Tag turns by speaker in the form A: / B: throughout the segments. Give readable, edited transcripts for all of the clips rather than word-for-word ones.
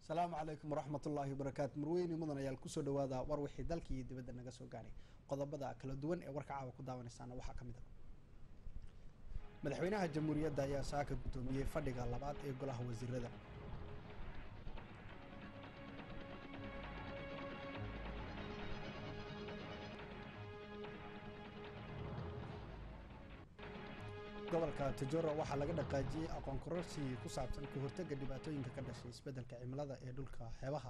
A: السلام عليكم ورحمة الله وبركاته مرويني مدن ayaa ku soo dhawaada war wixii dalkii dibadda naga soo gaaray qodobada kala duwan ee warka caawa ku daawanaysan waxa kamid ah madaxweynaha jamhuuriyadda ayaa saaka gudoomiyay fadhiga labaad ee golaha wasiirada gobolka Tijoro waxa laga dhaqaajiyay aqoon kororsi ku saabsan ka hortagga dhibaatooyinka ka dhashay isbeddelka cimilada ee dhulka xeebaha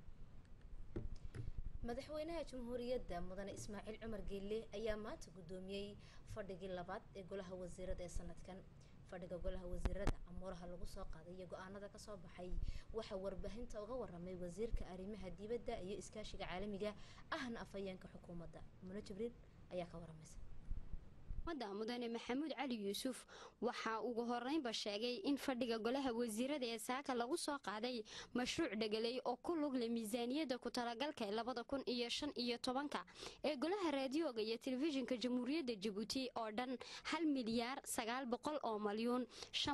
B: madaxweynaha jamhuuriyadda mudane Ismaaciil Cumar Geelle ayaa maanta gudoomiyay fadhigii labaad ee golaha wasiirada ee sanadkan fadhiga golaha wasiirada amouraha lagu soo qaaday iyo go'aanada ka soo baxay waxa warbaahinta uga waramay wasiirka arrimaha dibadda iyo iskaashiga caalamiga ahna afayeenka xukuumadda Muna Jibriil ayaa ka waramaysa
C: mudane maxamuud cali yuusuf waxa ugu horeynba sheegay in fadhiga golaha wasiirada ee saaka lagu soo qaaday mashruuc dhagalay oo ku lug leh miisaaniyadda ku talagalka 2015 ee golaha raadiyoga iyo telefishinka jamhuuriyadda Djibouti oo dhan 1 milyaar 900 oo malyan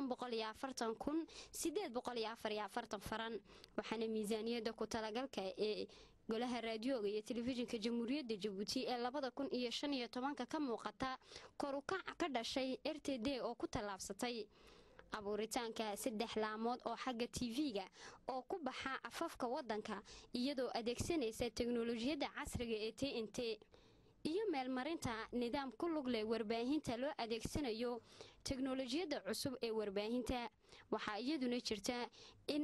C: 540,844 faran waxaana miisaaniyadda ku talagalka ee golaha raadiyoga iyo telefishinka jamhuuriyadda Djibouti ee 2015 ka muuqata kor u kac ka dhashay RTD oo ku talaabsatay abuuritaanka 3 laamood oo xagga TV-ga oo ku baxa afafka wadanka iyadoo adeegsanaysa teknoolojiyadda casriga ee TNT iyo meelmarinta nidaam ku lug leh warbaahinta loo adeegsanayo teknoolojiyadda cusub ee warbaahinta waxa iyaduna jirta in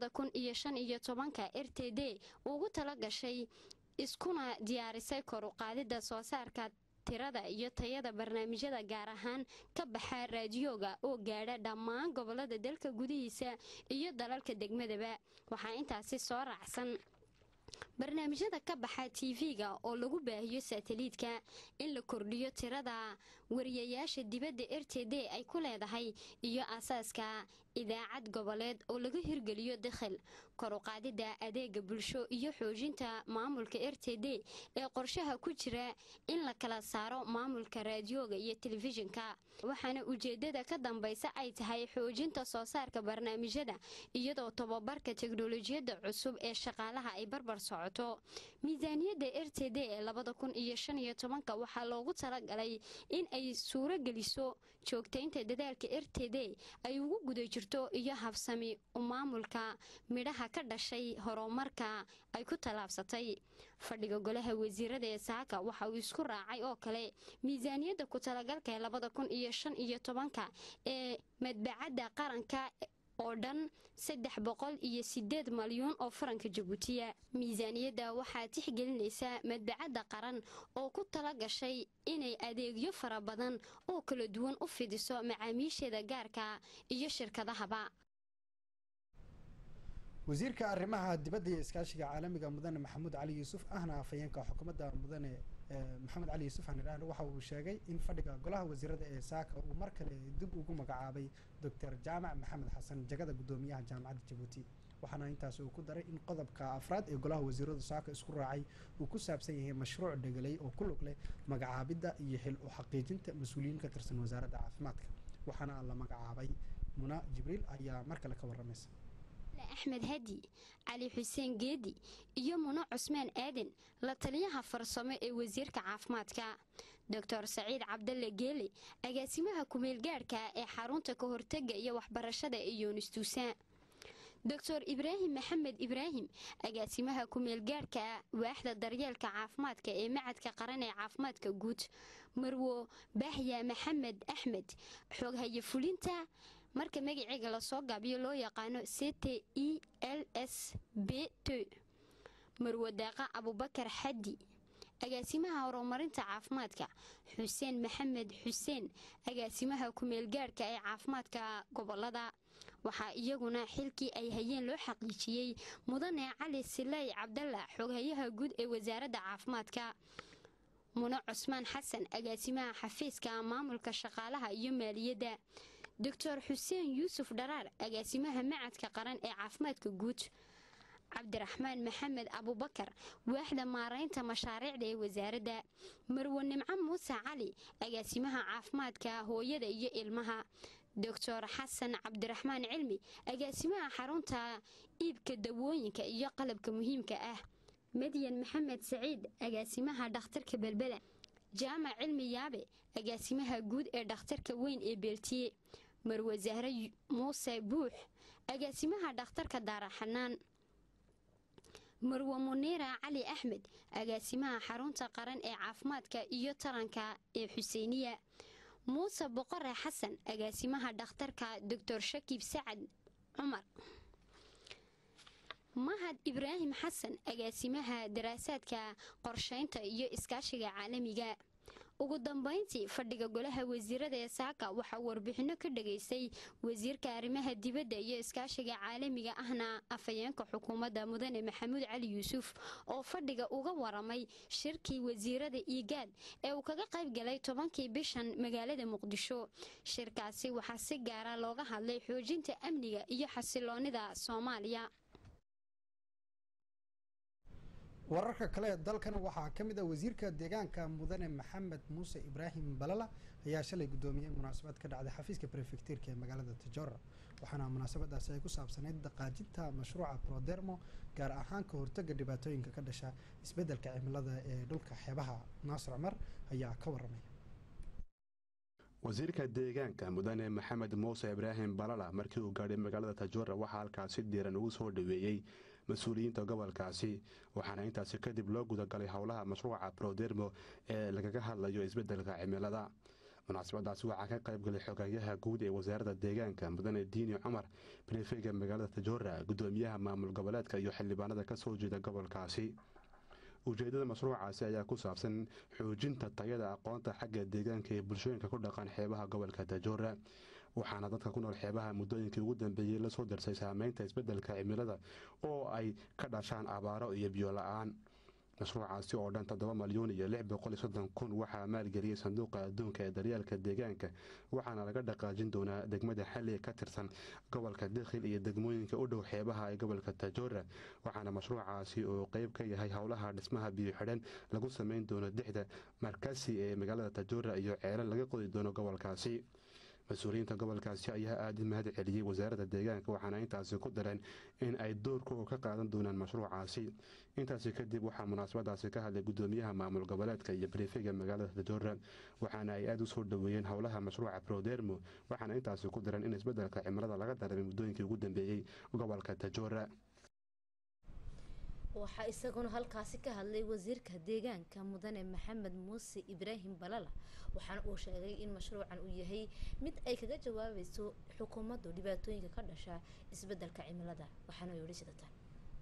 C: 2015 RTD ugu tala gashay iskuna diyaarisay kor u qaadida soo saarka tirada iyo tayada barnaamijyada gaar ahaan ka baxa raadiyoga oo gaadha dhammaan gobolada dalka gudihiisa iyo dalalka degmadaba waxa intaasi soo raacsan barnaamijyada ka baxa TV-ga oo lagu baahiyo satellite-ka in la kordhiyo tirada wariyayaasha dibadda RTD ay ku leedahay iyo asaaska idaacad goboleed oo laga hirgeliyo dakhil kor u qaadida adeega bulsho iyo xoojinta maamulka RTD ee qorshaha ku jira in la kala saaro maamulka raadiyoga iyo telefishinka waxaana ujeedada ka dambaysa ay tahay xoojinta soo saarka barnaamijyada iyadoo tababarka teknoolojiyadda cusub ee shaqaalaha ay barbar socoto miisaaniyadda RTD ee 2015 waxaa loogu talagalay in ay suuro geliso joogtaynta dadaalka RTD ay ugu guda jirto iyo habsami u maamulka midhaha ka dhashay horumarka ay ku talaabsatay fadhiga golaha wasiirada ee saaka waxa uu isku raacay oo kale miisaaniyadda ku talagalka 2015 ee madbacadda qaranka oo dhan 308 malyan oo faranka Djibouti miisaaniyadda waxaa tixgelinaysa madbacadda qaran oo ku tala gashay inay adeegyo fara badan oo kala duwan u fidiso macaamiisheeda gaarka iyo shirkadahaba
A: wasiirka arrimaha dibadda iyo iskaashiga caalamiga mudane maxamuud cali yuusuf ahna afayeenka xukuumadda mudane maxamed cali yuusuf aan waxa uu sheegay in fadhiga golaha wasiirada ee saaka uu mar kale dib ugu magacaabay Dr. Jaamac Maxamed Xasan jagada gudoomiyaha jaamacadda Djibouti waxaana intaas uu ku daray in qodobka afraad ee golaha wasiirada saaka isku raacay uu ku saabsan yahay mashruuc dhagalay oo ku lug leh magacaabida iyo xil u xaqiijinta mas'uuliyiin ka tirsan wasaaradda caafimaadka waxaana la magacaabay Muna Jibriil ayaa mar kale ka waramaysa
C: أحمد هدي علي حسين جيدي iyo Muna Cusmaan Aadan la taliyaha farsamo ee wasiirka caafimaadka Dr. Saciid Cabdalle Geele agaasimaha kumeel gaarka ee xarunta ka hortagga iyo waxbarashada ee Yuunistuusa Dr. Ibrahim Maxamed Ibrahim agaasimaha kumeel gaarka waaxda daryeelka caafimaadka ee macadka qaran ee caafimaadka guud Marwo Bahya Maxamed Axmed xoghaye fulinta marka magaciiga la soo gaabiyo loo yaqaano CTELSB2 Marwo Daaqa Abubakar Xaddi agaasimaha horumarinta caafimaadka Xuseen Maxamed Xuseen agaasimaha kumeel gaarka ee caafimaadka gobolada waxa iyaguna xilkii ay hayeen loo xaqiijiyay mudane Cali Silay Cabdalla xoghayaha guud ee wasaaradda caafimaadka Muna Cusmaan Xasan agaasimaha xafiiska maamulka shaqaalaha iyo maaliyadda Dr. Xuseen Yuusuf Dharaar agaasimaha macadka qaran ee caafimaadka guud Cabdiraxmaan Maxamed Abubakar waaxda maareynta mashaariicda ee wasaaradda Marwo Nimco Muuse Cali agaasimaha caafimaadka hooyada iyo ilmaha doctor xasan cabdiraxmaan cilmi agaasimaha xarunta iibka dawooyinka iyo qalabka muhiimka ah madyan maxamed saciid agaasimaha dhakhtarka belbela jaamac cilmi yaabe agaasimaha guud ee dhakhtarka weyn ee beeltiye marwe zahre muuse buux agaasimaha dhakhtarka daaraxanaan marwe muniira cali axmed agaasimaha xarunta qaran ee caafimaadka iyo taranka ee xuseyniya muuse boqore xasan agaasimaha dhakhtarka doctor shakiib sacad cumar mahad ibraahim xasan agaasimaha daraasaadka qorsheynta iyo iskaashiga caalamiga ugu dambeyntii fadhiga golaha wasiirada ee saaka waxaa warbixino ka dhageystay wasiirka arrimaha dibadda iyo iskaashiga caalamiga ahna afhayeenka xukuumadda mudane maxamuud cali yuusuf oo fadhiga uga waramay shirkii wasiirada igaad ee uu kaga qayb galay 10kii bishan magaalada muqdisho shirkaasi waxaa si gaara looga hadlay xoojinta amniga iyo xasiloonida Soomaaliya
A: wararka kale dalkan waxaa ka mid ah wasiirka deegaanka mudane maxamed muuse ibraahim balala ayaa shalay gudoomiyay munaasabad ka dhacday xafiiska prefectureka ee magaalada Tijora waxaana munaasabadaasi ay ku saabsaneyd dhaqaajinta mashruuca Prodermo gaar ahaan ka hortagga dhibaatooyinka ka dhasha isbeddelka cimilada ee dhulka xeebaha Naasir Umar ayaa ka waramay
D: wasiirka deegaanka mudane maxamed muuse ibraahim balala markii uu gaadhay magaalada Tijora waxa halkaasi diiran ugu soo dhaweeyay mas-uuliyiinta gobolkaasi waxaana intaasi kadib loo gudagalay howlaha mashruuca Prodermo ee lagaga hadlayo isbeddelka cimilada munaasabadaasi waxaa ka qayb galay xogayaha guud ee wasaaradda deegaanka mudane diini cumar prefega magaalada Tijora gudoomiyaha maamul goboleedka iyo xildhibaanada ka soo jeeda gobolkaasi ujeedada mashruucaasi ayaa ku saabsan xoojinta tayada aqoonta xagga deegaanka ee bulshooyinka ku dhaqan xeebaha gobolka Tijora waxaana dadka ku nool xeebaha muddooyinkii ugu dambeeyay la soo darsay saameynta isbeddelka cimilada oo ay ka dhashaan abaaro iyo biyo la'aan mashruucaasi oo dhan 7,630,000 waxaa maalgeliyay sanduuqa adduunka ee daryeelka deegaanka waxaana laga dhaqaajin doonaa degmada xalli ka tirsan gobolka Dakhil iyo degmooyinka u dhow xeebaha ee gobolka Tijora waxaana mashruucaasi oo qayb ka yahay howlaha dhismaha biyo xidhan lagu sameyn doono dixda markaasi ee magaalada Tijora iyo ceelal laga qodi doono gobolkaasi mas-uuliyiinta gobolkaasi ayaa aad u mahad celiyay wasaaradda deegaanka waxaana intaasi ku dareen in ay doorkooda ka qaadan doonaan mashruucaasi intaasi kadib waxaa munaasabadaasi ka hadlay gudoomiyaha maamul goboleedka iyo prefega magaalada Tijora waxaana ay aad u soo dhaweeyeen howlaha mashruuca Prodermo waxaana intaasi ku dareen in isbeddelka cimilada laga dareemay muddooyinkii ugu dambeeyay gobolka Tijora
B: waxaa isaguna halkaasi ka hadlay wasiirka deegaanka mudane maxamed muuse ibraahim balala waxaana uu sheegay in mashruucan uu yahay mid ay kaga jawaabayso xukuumaddu dhibaatooyinka ka dhasha isbeddelka cimilada waxaana uu yidhi sidatan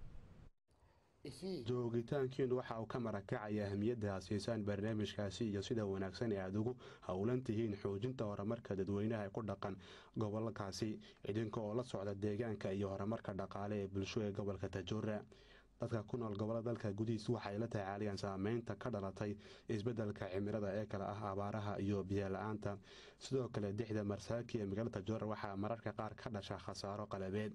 D: joogitaankiinu waxa uu ka marakacaya ahmiyadda asiisaan barnaamijkaasi iyo sida wanaagsan ee aad ugu howlan tihiin xoojinta horumarka dadweynaha ee ku dhaqan gobolkaasi idinka oo la socda deegaanka iyo horumarka dhaqaale ee bulsho ee gobolka Tijora dadka ku nool gobolada dalka gudihiisa waxay la tacaalayaan saameynta ka dhalatay isbeddelka cimilada ee kala ah abaaraha iyo biyo la'aanta sidoo kale dixda marsaaki ee magaalada Tijora waxaa mararka qaar ka dhasha khasaaro qalabeed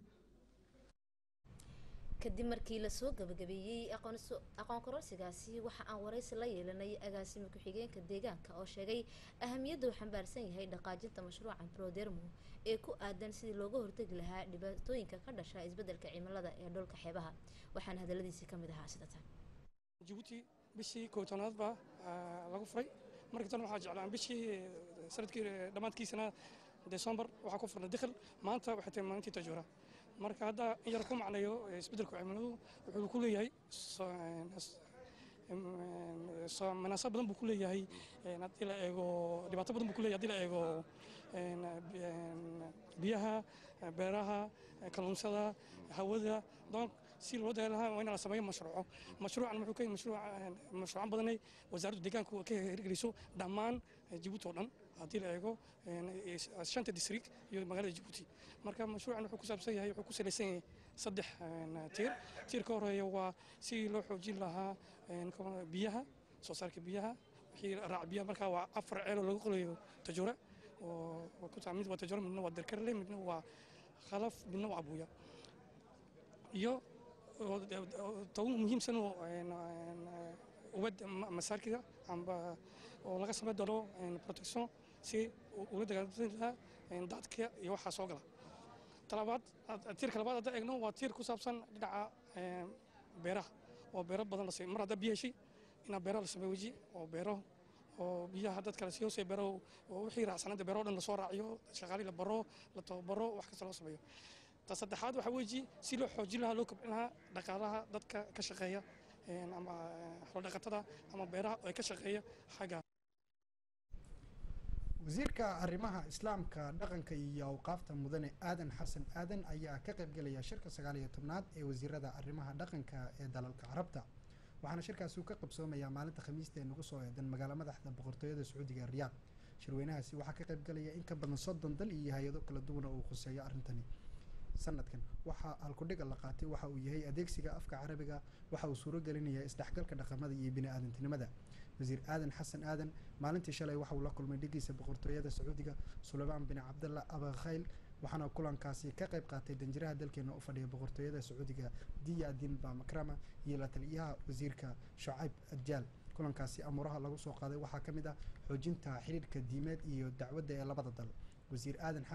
B: kadib markii la soo gabagabeeyay aqoon kororsigaasi waxa aan waraysi la yeelanay agaasimo ku-xigeenka deegaanka oo sheegay ahamiyadda uu xambaarsan yahay dhaqaajinta mashruuca Prodermo ee ku aadan sidii looga hortagi lahaa dhibaatooyinka ka dhasha isbeddelka cimilada ee dhulka xeebaha waxaan hadaladiisa ka mid ahaa sidatan
E: Djibouti bishii kootanaad baa lagu furay markii tan waxaa jeclaan bishii sanadkii dhamaadkiisana December waxaa ku furnay Dakhil maanta waxay tahay maalintii Tijora marka hadda in yar ku macnayo isbeddelka cimiladu wuxuu ku leeyahay munaasabad badan buu ku leeyahay haddii la eego dhibaato badan buu ku leeyahay haddii la eego biyaha beeraha kalluunsada hawada donc si loo dheelaha waa in la sameeyo mashruucan wuxuu ka mashruucan badanay wasaaradda deegaanka ka hirgeliso dhammaan Djibouti oo dhan haddii la eego 5 district iyo magaalada Djibouti marka mashruucan wuxuu ku saabsan yahay wuxuu ku salaysan yahay 3 tiir ka horeeya waa si loo xoojin lahaa biyaha soo saarka biyaha wixii raac biyaha marka waa 4 ceel oo lagu qolayo Tijora oo ku taamid waa Tijora midna waa Darkarle midna waa Khalaf midna waa Abuya iyo taw muhiimsan oo wad masaarkiga amba oo laga sameeyo doono protection si uu la dagaalamo daadka iyo waxaa soo gala talabaad tiirka labaad hadda eegno waa tiir ku saabsan dhinaca beeraha oo beero badan la sameeyo mar hadda biyo heshay inaa beero la sameeyo weji oo beero oo biyaha dadka la siiyo si beero oo wixii raacsanaanta beero dhan la soo raaciyo shaqaale la baro la tababaro wax kasta loo sameeyo ta saddexaad waxa weji si loo xoojin lahaa loo kobcin lahaa dhaqaalaha dadka ka shaqeeya ama xoolo dhaqatada ama beeraha oo ay ka shaqeeya xagga
A: wasiirka arrimaha islaamka dhaqanka iyo awqaafta mudane aadan xasan aadan ayaa ka qaybgelaya shirka 19aad ee wasiirada arrimaha dhaqanka ee dalalka carabta waxaana shirkaasi uu ka qabsoomayaa maalinta khamiista ee nagu soo eedan magaalo madaxda boqortooyada sacuudiga riyaad shirweynahaasi waxaa ka qaybgelaya in ka badan 30 dal iyo hay-ado kala duwan oo khuseeya arrintani sanadkan waxaa halkudhiga la qaatay waxa uu yahay adeegsiga afka carabiga waxa uu suuro gelinayaa isdhexgalka dhaqamada iyo bini'aadantinimada wasiir aadan xasan aadan maalintii shalay waxa uu la kulmay dhigiisa boqortooyada sacuudiga sulaymaan bin cabdalla abakhayl waxaana kulankaasi ka qayb qaatay danjiraha dalkeena u fadhiya boqortooyada sacuudiga diya din bamakrama iyo la taliyaha wasiirka shucayb adjaal kulankaasi amuuraha lagu soo qaaday waxaa ka mid ah xoojinta xiriirka diimeed iyo dacwadda ee labada dal wasiir aadan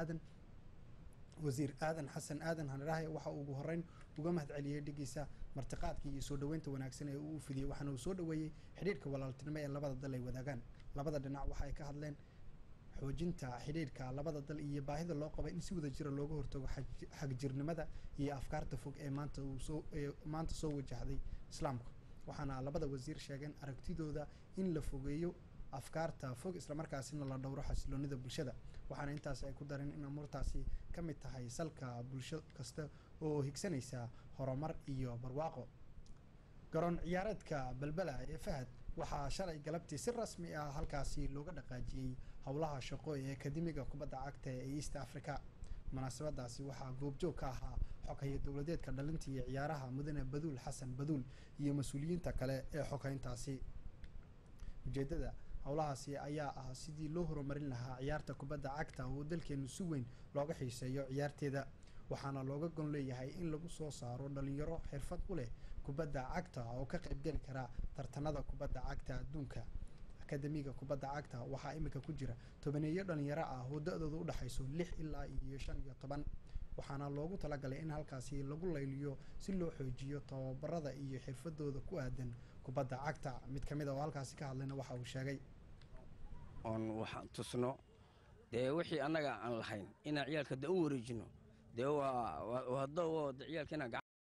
A: xasan aadan hanarahe waxa uu ugu horeyn uga mahad celiyey dhigiisa martiqaadkii iyo soo dhaweynta wanaagsan ee uu fidiyey waxaana uu soo dhaweeyey xidhiirka walaaltinimo ee labada dal ay wadaagaan labada dhinac waxa ay ka hadleen xoojinta xidhiirka labada dal iyo baahida loo qabay in si wada jira looga hortago xagjirnimada iyo afkaarta fog ee maanta soo wajahday islaamka waxaana labada wasiir sheegeen aragtidooda in la fogeeyo afkaarta fog islamarkaasina la dhowro xasiloonida bulshada waxaana intaas ay ku dareen in amuurtaasi ka mid tahay salka bulsho kasta oo higsanaysa horumar iyo barwaaqo garoon ciyaareedka balbala ee fahad waxaa shalay galabtii si rasmi ah halkaasi looga dhaqaajiyey howlaha shaqo ee akademiga kubadda cagta ee east africa munaasabadaasi waxaa goobjoog ka ahaa xoghaye dowladeedka dhalinta iyo ciyaaraha mudane baduul xasan baduul iyo mas-uuliyiinta kale ee xoghayntaasi ujeedada howlahaasi ayaa ah sidii loo horumarin lahaa ciyaarta kubadda cagta oo dalkeenu si weyn looga xiiseeyo ciyaarteeda waxaana looga gon leeyahay in lagu soo saaro dhalinyaro xirfad u leh kubadda cagta oo ka qaybgeli kara tartanada kubadda cagta adduunka akademiga kubadda cagta waxaa imika ku jira tobaneeyo dhalinyaro ah oo da-dooda u dhexayso 6 ilaa iyo 15 waxaana loogu talagalay in halkaasi lagu layliyo si loo xoojiyo tababarada iyo xirfadooda ku aadan kubadda cagta mid ka mid ah oo halkaasi ka hadlayna waxa uu sheegay
F: oon waxaan tusno dee wixii annaga aan lahayn inaan ciyaalka da u wareejino dee waa ciyaalka inaan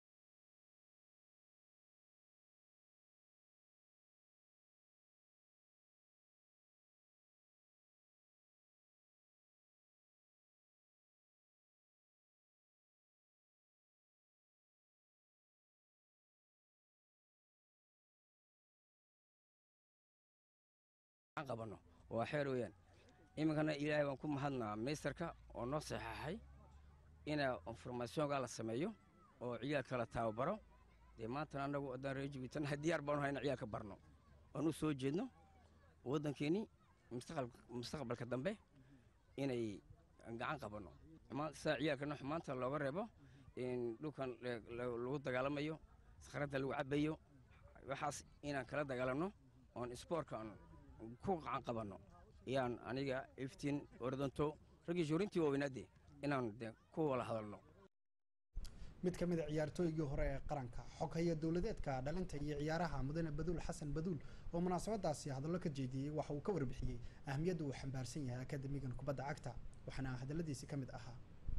F: qabano waa xeer weeyaan iminkana ilaahay baan ku mahadnaa meesterka oo noo saxaxay ina informationka la sameeyo oo ciyaalka la tababaro dee maantana annagu haddaan reer Jabuuti diyaar baan hayna ciyaalka barno oon u soo jeedno waddankeeni mustaqbalka dambe inay gacan qabano saa ciyaalkana maanta looga reebo in dhulkan lagu dagaalamayo sakhrada lagu cabayo waxaas inaan kala dagaalanno oon sportka ku gacan qabano yaan aniga iftiin ordonto ragii joorintii waaweynaadee inaan ku wala hadalno
A: mid ka mid a ciyaartooygii hore ee qaranka xoghaye dowladeedka dhalinta iyo ciyaaraha mudane baduul xasan baduul oo munaasabadaasi hadallo ka jeediyey waxa uu ka warbixiyey ahmiyadda uu xambaarsan yahay akademigan kubadda cagta waxaana hadalladiisi ka mid ahaa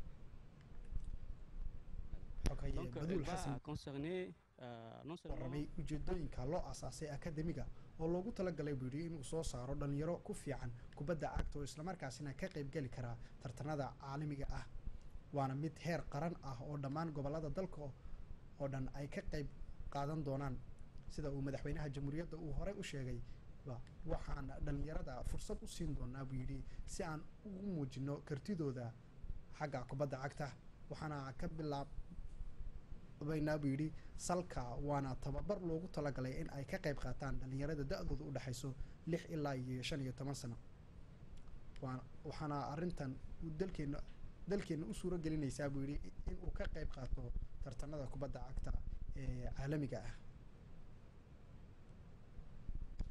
A: xoghaye baduul xasan warramay ujeedooyinka loo aasaasay akademiga oo loogu talagalay buu yidhi inuu soo saaro dhalinyaro ku fiican kubadda cagta oo islamarkaasina ka qaybgeli karaa tartanada caalamiga ah waana mid heer qaran ah oo dhammaan gobollada dalka oo dhan ay ka qayb qaadan doonaan sida uu madaxweynaha jamhuuriyadda uu horey u sheegay waxaan dhalinyarada fursad u siin doonaa buu yidhi si aan ugu muujino kartidooda xagga kubadda cagta waxaana ka bilaabaynaa buu yidhi salka waana tababar loogu talagalay in ay ka qayb qaataan dhalinyarada da-dooda u dhexayso 6 ilaa iyo 15 sano waxaana arrintan dalkeena u suuro gelinaysaa buu yidhi in uu ka qayb qaato tartanada kubadda cagta ee caalamiga ah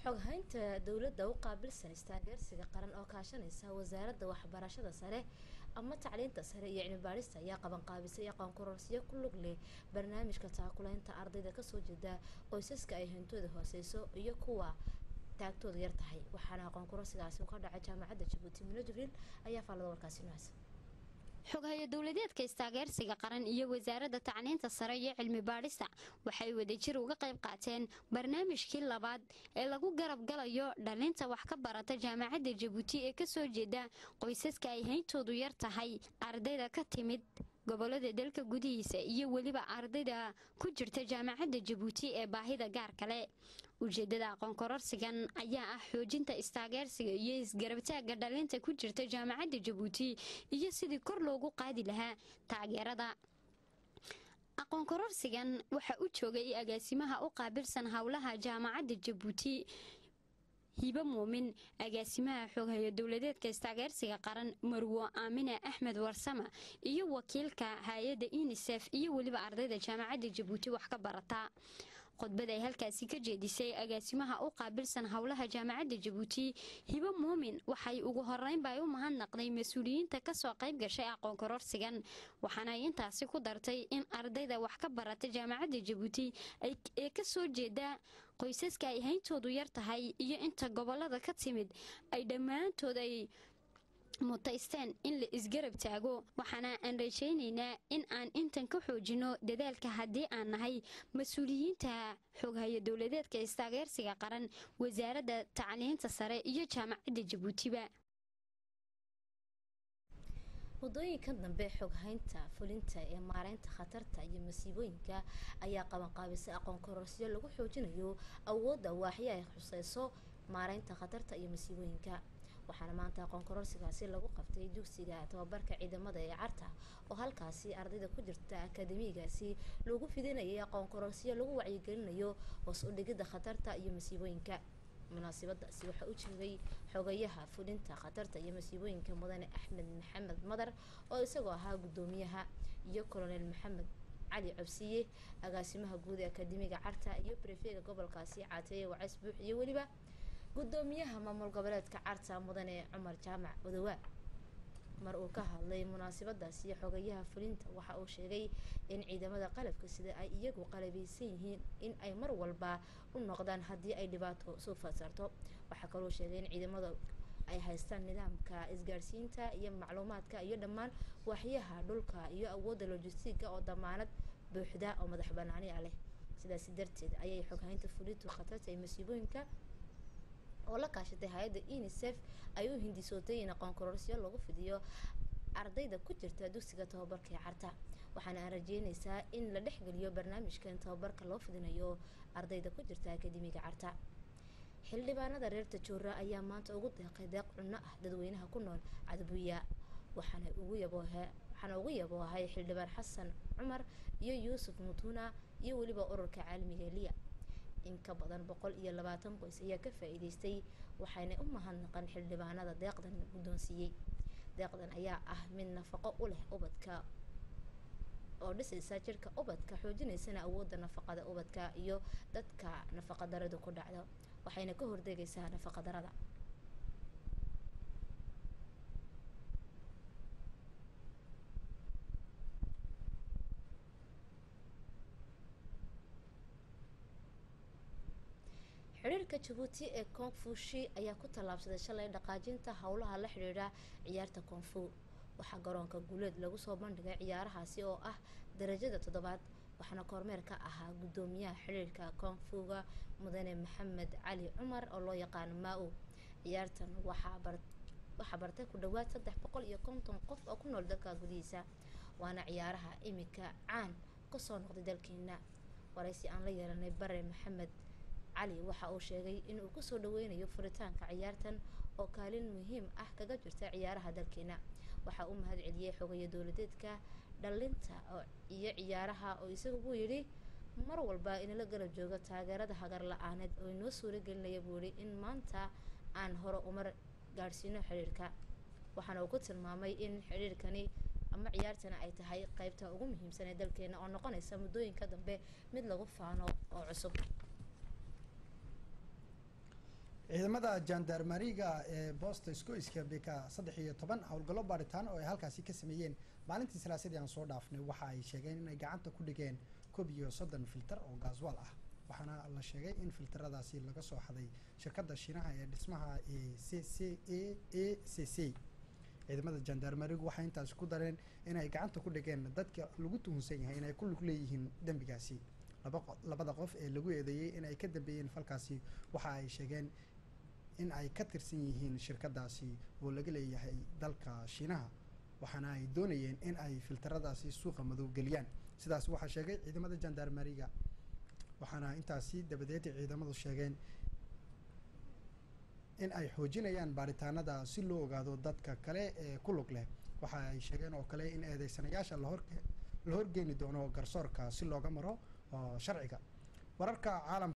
B: xoghaynta dowladda u qaabilsan istaageersiga qaran oo kaashanaysa wasaaradda waxbarashada sare ama tacliinta sare iyo cilmi baadhista ayaa qabanqaabisay aqoon kororsiyo ku lug leh barnaamijka taakulaynta ardayda kasoo jeeda qoysaska ay hantooda hooseyso iyo kuwa taagtooda yar tahay waxaana aqoon kororsigaasi ka dhacay jaamacadda Jabuuti. Mino Jibriil ayaa faallada warkaasi noocaas
C: xoghayo dowladeedka istaageersiga qaran iyo wasaaradda tacliinta sare iyo cilmi baadhista waxay wadajir uga qayb qaateen barnaamijkii labaad ee lagu garab galayo dhalinta wax ka barata jaamacadda Jabuuti ee kasoo jeeda qoysaska ay hayntoodu yar tahay ardayda ka timid gobolada dalka gudihiisa iyo weliba ardayda ku jirta jaamacadda Jabuuti ee baahida gaar kale. ujeedada aqoon kororsigan ayaa ah xoojinta istaageersiga iyo isgarabtaaga dhalinta ku jirta jaamacadda Jabuuti iyo sidii kor loogu qaadi lahaa taageerada. aqoon kororsigan waxa uu joogay agaasimaha u qaabilsan howlaha jaamacadda Jabuuti hiba muumin, agaasimaha xoghayo dowladeedka istaageersiga qaran Marwo Aamina Axmed Warsama iyo wakiilka hay'adda UNICEF iyo weliba ardayda jaamacadda Jabuuti wax ka barata. khudbad ay halkaasi ka jeedisay agaasimaha u qaabilsan howlaha jaamacadda Jabuuti hiba muumin waxay ugu horeynba u mahadnaqday mas'uuliyiinta ka soo qayb gashay aqoon kororsigan waxaana ay intaasi ku dartay in ardayda wax ka barata jaamacadda Jabuuti ay ka soo jeeda qoysaska ay hayntoodu yar tahay iyo inta gobolada ka timid ay dhammaantood ay mutaysteen in la isgarab taago waxaana aan rajaynaynaa in aan intan ka xoojino dadaalka haddii aan nahay mas-uuliyiinta xoghayo dowladeedka istaageersiga qaran wasaaradda tacliinta sare iyo jaamacadda Jabuutiba.
B: muddooyinkan dambe xoghaynta fulinta ee maareynta khatarta iyo masiibooyinka ayaa qabanqaabisay aqoon kororsiyo lagu xoojinayo awoodda waaxyo ay khusayso maareynta khatarta iyo masiibooyinka waxaana maanta aqoon kororsigaasi lagu qabtay dugsiga tababarka ciidamada ee Carta oo halkaasi ardayda ku jirta akademigaasi lagu fidinayay aqoon kororsiyo lagu wacyigelinayo hoos u dhigida khatarta iyo masiibooyinka. munaasabadaasi waxa uu joogay xogayaha fulinta khatarta iyo masiibooyinka mudane Axmed Maxamed Madar oo isagoo ahaa gudoomiyaha iyo Colonel Maxamed Cali Cabsiye agaasimaha guud ee akademiga Carta iyo prefega gobolkaasi Caateeye Wacays Buux iyo weliba gudoomiyaha maamul goboleedka Carta mudane Cumar Jaamac Odawa. mar uu ka hadlay munaasabadaasi xogayaha fulinta waxa uu sheegay in ciidamada qalabka sida ay iyagu qalabeysan yihiin in ay mar walba u noqdaan haddii ay dhibaato soo fasarto. waxa kaloo sheegay in ciidamada ay haystaan nidaamka isgaarsiinta iyo macluumaadka iyo dhammaan waaxyaha dhulka iyo awoodda logistiga oo damaanad buuxda oo madax banaani leh. sidaas darteed ayay xoghaynta fulintu khatarta iyo masiibooyinka oo la kaashatay hay'adda UNICEF ay u hindisootay in aqoon kororsiyo lagu fidiyo ardayda ku jirta dugsiga tababarka ee Carta waxaana aan rajeynaysaa in la dhexgeliyo barnaamijkan tababarka loo fidinayo ardayda ku jirta akademiga Carta. xildhibaanada reer Tajoora ayaa maanta ugu deeqay deeq cunno ah dadweynaha ku nool Cadabuya waxaana ugu yaboohay xildhibaan Xasan Cumar iyo Yuusuf Mutuna iyo weliba ururka caalamiga Liya. in ka badan 120 qoys ayaa ka faa'iideystay waxayna u mahadnaqan xildhibaanada deeqdan guddoonsiiyay. deeqdan ayaa ah mid nafaqo u leh ubadka oo dhisaysa jirka ubadka xoojinaysana awoodda nafaqada ubadka iyo dadka nafaqa darada ku dhacdo waxayna ka hordeegaysaa nafaqa darada. xiriirka Jabuuti ee Kung Fu Shi ayaa ku tallaabsaday shalay dhaqaajinta howlaha la xiriira ciyaarta Kung Fu. waxaa garoonka guuleed lagu soo bandhigay ciyaarahaasi oo ah darajada 7 waxaana kormeer ka ahaa gudoomiyaha xiriirka Kung Fu-ga mudane Maxamed Cali Cumar oo loo yaqaan Mao. ciyaartan waxaa bartay ku dhawaad 350 qof oo ku nool dalka gudihiisa waana ciyaaraha imika caan ka soo noqday dalkeena. waraysi aan la yeelanay bare Maxamed Cali waxa uu sheegay in uu ku soo dhaweynayo furitaanka ciyaartan oo kaalin muhiim ah kaga jirta ciyaaraha dalkeena. waxa uu mahad celiyay xogayaha dowladeedka dhalinta iyo ciyaaraha oo isagu yiri mar walba in la garab joogo taageerada hagar la'aaneed oo inoo suuragelinaya buuri in maanta aan hore umar gaarsiino xiriirka. waxaana uu ku tilmaamay in xiriirkani ama ciyaartana ay tahay qaybta ugu muhiimsan ee dalkeena oo noqonaysa muddooyinka dambe mid lagu faano oo cusub.
A: ciidamada jandarmariga ee boosta isku-iska beka 13 howlgallo baaritaan oo ay halkaasi ka sameeyeen maalintii salaasadii aan soo dhaafnay waxa ay sheegeen inay gacanta ku dhigeen 31 filtar oo gaaswaal ah waxaana la sheegay in filtaradaasi laga soo xaday shirkadda shiinaha ee dhismaha ee CCAACC ciidamada jandarmarigu waxay intaas ku dareen inay gacanta ku dhigeen dadka lagu tuhunsan yahay inay ku lug leeyihiin dambigaasi labada qof ee lagu eedeeyay inay ka dambeeyeen falkaasi waxa ay sheegeen in ay ka tirsan yihiin shirkadaasi oo laga leeyahay dalka shiinaha waxaana ay doonayeen in ay filtaradaasi suuqa madow geliyaan sidaas waxaa sheegay ciidamada jandarmariga waxaana intaasi dabadeed ciidamadu sheegeen in ay xoojinayaan baaritaanada si loo ogaado dadka kale ee ku lug leh waxa ay sheegeen oo kale in eedeysanayaasha la horgeeni doono garsoorka si looga maro sharciga wararka caalamka